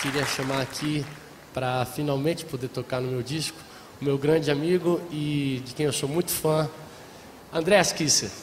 Queria chamar aqui para finalmente poder tocar no meu disco o meu grande amigo e de quem eu sou muito fã, Andreas Kisser.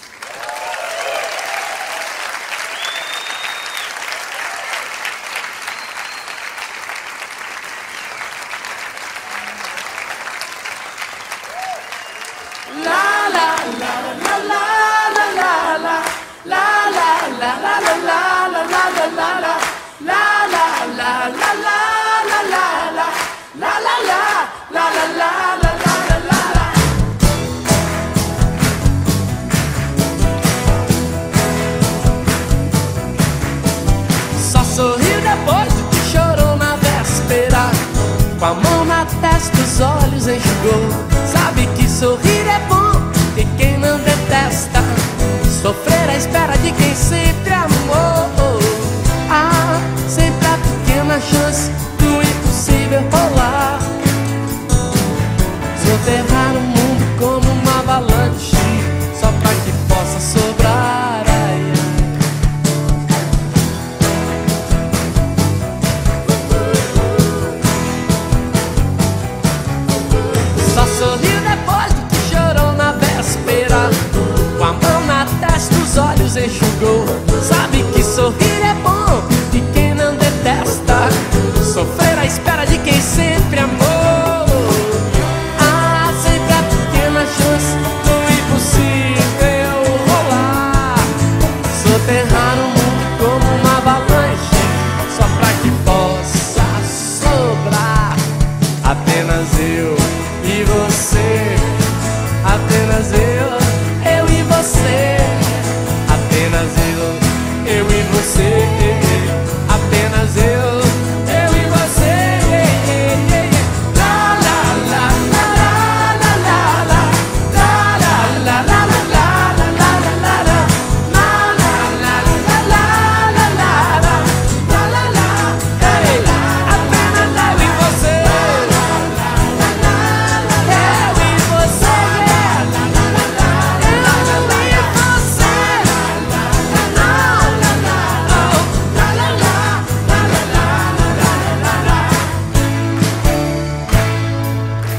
Só sorriu depois do que chorou na véspera. Com a mão na testa, os olhos enxugou. Sabe que sorrir é bom, e quem não detesta sofrer à espera de quem sempre amou. Há sempre a pequena chance do impossível rolar.